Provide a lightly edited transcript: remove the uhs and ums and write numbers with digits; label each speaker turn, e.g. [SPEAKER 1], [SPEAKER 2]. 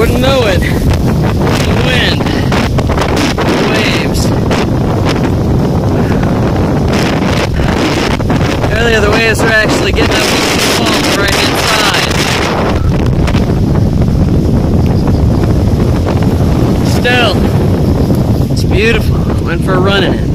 [SPEAKER 1] Wouldn't know it. The wind, the waves. Earlier the waves were actually getting up on the wall on the right hand side. Still, it's beautiful. I went for a run in it.